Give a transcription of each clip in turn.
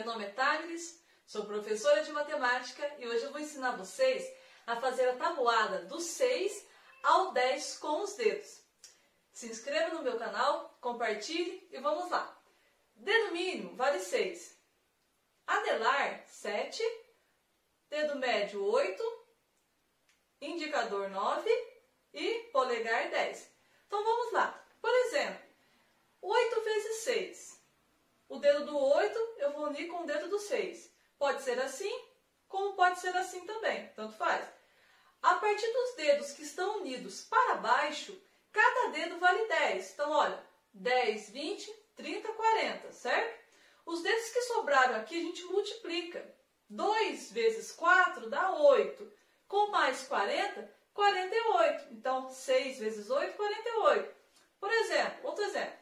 nome é Tagris, sou professora de matemática e hoje eu vou ensinar vocês a fazer a tabuada do 6 ao 10 com os dedos. Se inscreva no meu canal, compartilhe e vamos lá. Dedo mínimo vale 6, anelar 7, dedo médio 8, indicador 9 e polegar 10. Então vamos lá. Por exemplo, 8 vezes 6. O dedo do 8 eu vou unir com o dedo do 6. Pode ser assim, como pode ser assim também, tanto faz. A partir dos dedos que estão unidos para baixo, cada dedo vale 10. Então, olha, 10, 20, 30, 40, certo? Os dedos que sobraram aqui a gente multiplica. 2 vezes 4 dá 8. Com mais 40, 48. Então, 6 vezes 8, 48. Por exemplo, outro exemplo.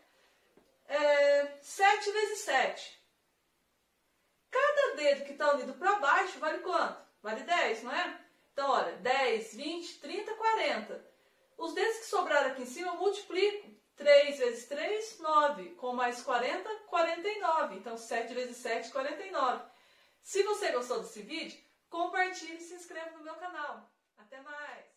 7 vezes 7. Cada dedo que está unido para baixo vale quanto? Vale 10, não é? Então, olha, 10, 20, 30, 40. Os dedos que sobraram aqui em cima eu multiplico. 3 vezes 3, 9. Com mais 40, 49. Então, 7 vezes 7, 49. Se você gostou desse vídeo, compartilhe e se inscreva no meu canal. Até mais!